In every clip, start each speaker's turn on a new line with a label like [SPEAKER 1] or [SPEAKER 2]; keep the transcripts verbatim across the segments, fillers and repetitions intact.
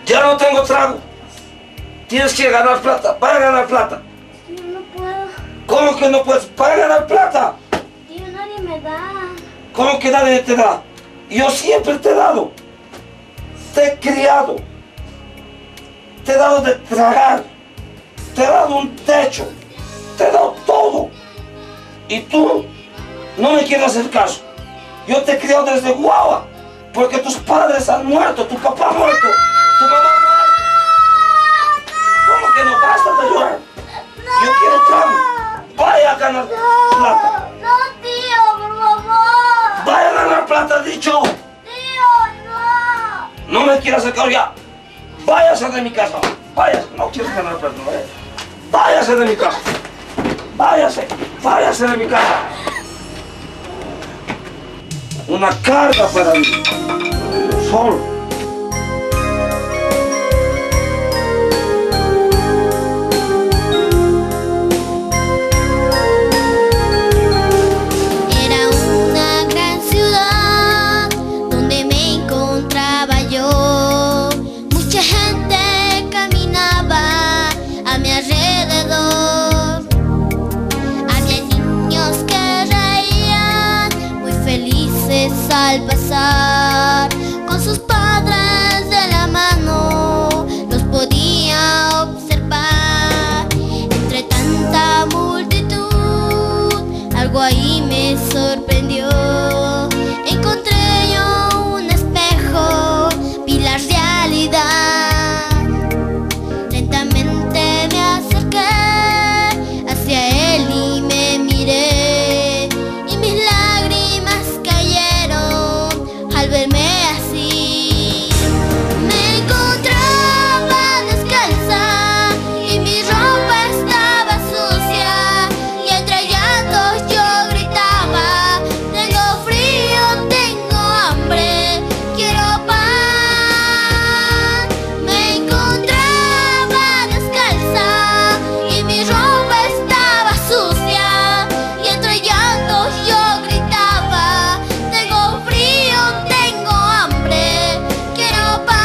[SPEAKER 1] Ya no tengo trago. Tienes que ganar plata. Para ganar plata.
[SPEAKER 2] Tío, no puedo.
[SPEAKER 1] ¿Cómo que no puedes? Para ganar plata.
[SPEAKER 2] Tío, nadie me da.
[SPEAKER 1] ¿Cómo que nadie te da? Yo siempre te he dado. Te he criado. Te he dado de tragar. Te he dado un techo. Te he dado todo. Y tú no me quieres hacer caso. Yo te he criado desde guagua. Porque tus padres han muerto. Tu papá ha muerto. Tu mamá ha muerto. ¿Cómo que no? Basta de llorar. Yo quiero trago. Vaya a ganar plata.
[SPEAKER 2] No, tío, por favor.
[SPEAKER 1] Vaya a ganar plata, dicho.
[SPEAKER 2] Tío, no.
[SPEAKER 1] No me quieras hacer caso ya. Váyase de mi casa. Váyase. No quiero ganar plata. Váyase. Váyase de mi casa. Váyase. Váyase de mi casa. Una carga para mí. Solo.
[SPEAKER 2] Al pasar con sus padres de la mano, los podía observar. Entre tanta multitud, algo ahí me sorprendió. Encontré yo un espejo, vi la realidad. Lentamente me acerqué hacia él y me miré, y mis lágrimas al verme así. Me encontraba descalza y mi ropa estaba sucia, y entre llantos yo gritaba: tengo frío, tengo hambre, quiero pan. Me encontraba descalza y mi ropa estaba sucia, y entre llantos yo gritaba: tengo frío, tengo hambre, quiero pan.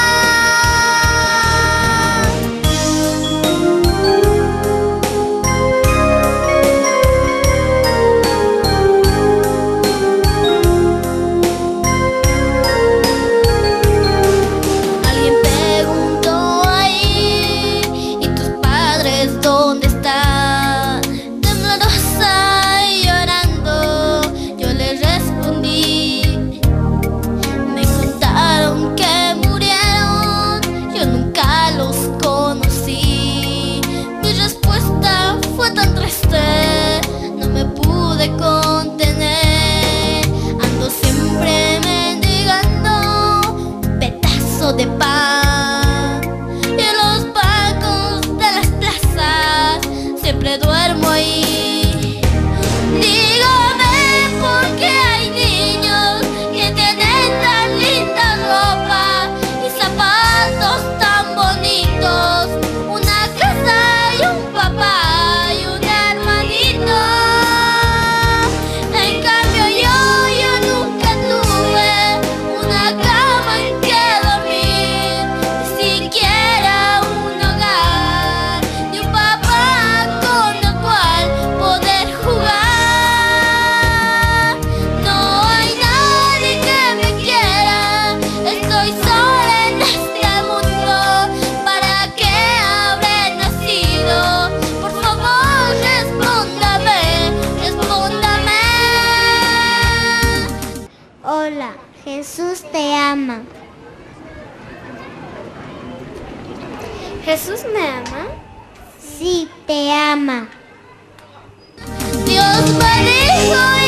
[SPEAKER 2] Alguien preguntó ahí: ¿y tus padres dónde están? Temblorosa y llorando, yo les respondí. Me contaron que murieron, yo nunca los conocí. Mi respuesta fue tan triste, no me pude contener. Ando siempre mendigando un pedazo de pan, y en los bancos de las plazas siempre duermo ahí. Dígame por qué hay niños que tienen tan linda ropa y zapatos tan bonitos, una casa y un papá y un hermanito. En cambio yo, yo nunca tuve una cama en que dormir, ni siquiera un hogar, ni un papá con el cual poder jugar. No hay nadie que me quiera, estoy sola en este mundo. ¿Para qué habré nacido? Por favor, respóndame, respóndame. Hola, Jesús te ama. ¿Jesús me ama? Sí, te ama. Dios me dijo